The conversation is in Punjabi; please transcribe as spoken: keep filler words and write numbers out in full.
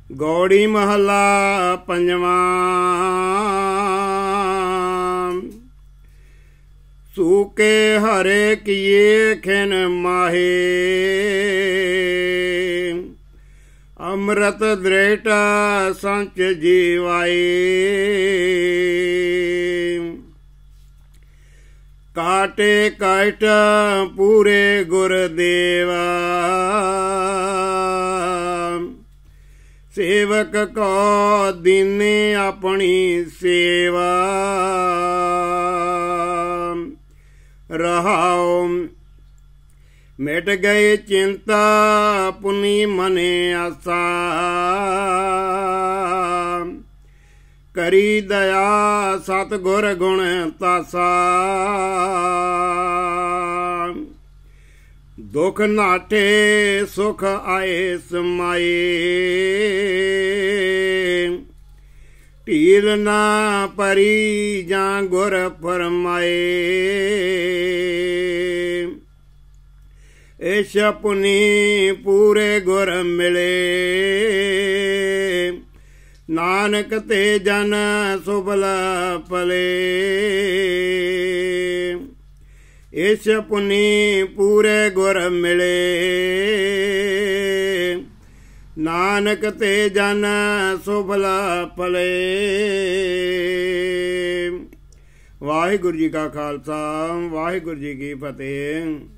ਗੌੜੀ ਮਹੱਲਾ ਪੰਜਵਾਂ। ਸੂਕੇ ਹਰੇ ਕੀਏ ਖਿਨ ਮਾਹੇ, ਅੰਮ੍ਰਿਤ ਦ੍ਰਿਟਾ ਸੰਚ ਜੀਵਾਏ। ਕਾਟੇ ਕਾਟ ਪੂਰੇ ਗੁਰਦੇਵਾ, ਸੇਵਕ ਕੋ ਦੀਨੇ ਆਪਣੀ ਸੇਵਾ। ਰਹਾਉ ਮਿਟ ਗਏ ਚਿੰਤਾ ਪੁਨੀ ਮਨੇ ਆਸਾ, ਕਰੀ ਦਇਆ ਸਤਿਗੁਰ ਗੁਣ ਤਾਸਾ। ਦੁਖ ਨਾਟੇ ਸੁਖ ਆਏ ਸਮਾਏ, ਢੀਲ ਨਾ ਪਰੀ ਜਾਂ ਗੁਰ ਫਰਮਾਏ। ਇਸ਼ ਪੁਨੀ ਪੂਰੇ ਗੁਰ ਮਿਲੇ, ਨਾਨਕ ਤੇ ਜਨ ਸੁਭਲ ਪਲੇ। ਇਸ਼ ਪੁਨੀ ਪੂਰੇ ਗੁਰ ਮਿਲੇ, ਨਾਨਕ ਤੇ ਜਨ ਸੁਭਲ ਪਲੇ। ਵਾਹਿਗੁਰੂ ਜੀ ਕਾ ਖਾਲਸਾ, ਵਾਹਿਗੁਰੂ ਜੀ ਕੀ ਫਤਿਹ।